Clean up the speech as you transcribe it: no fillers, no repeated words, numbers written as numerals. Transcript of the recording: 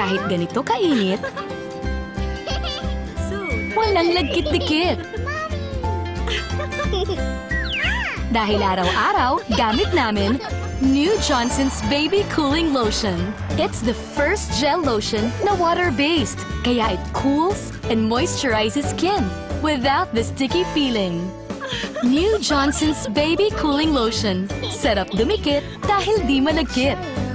Kahit ganito kainit, walang lagkit-dikit. Dahil araw-araw, gamit namin New Johnson's Baby Cooling Lotion. It's the first gel lotion na water-based, kaya it cools and moisturizes skin without the sticky feeling. New Johnson's Baby Cooling Lotion. Sarap dumikit dahil di malagkit.